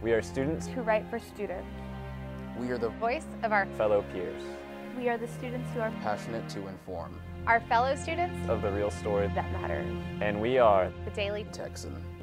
We are students who write for students. We are the Voice of our fellow peers We are the students who are passionate to inform our fellow students of the real story that matters. and we are The Daily Texan.